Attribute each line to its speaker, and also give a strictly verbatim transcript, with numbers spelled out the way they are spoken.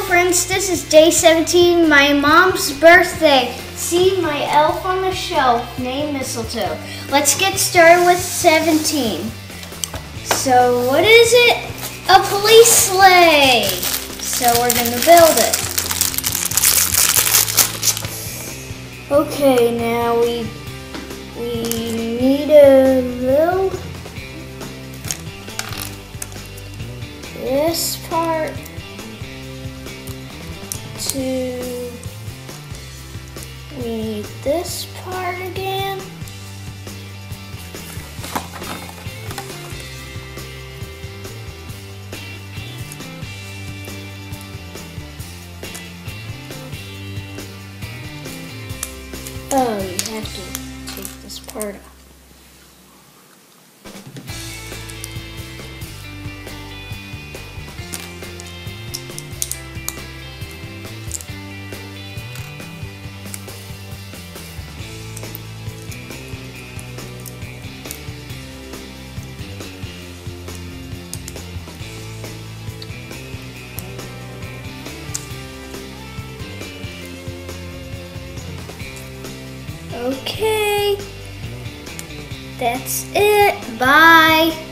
Speaker 1: friends, this is day seventeen, my mom's birthday. See my elf on the shelf named Mistletoe. Let's get started with seventeen. So what is it? A police sleigh. So we're gonna build it. Okay, now we we need to build this part to we need this part again. Oh, you have to take this part off. Okay, that's it. Bye.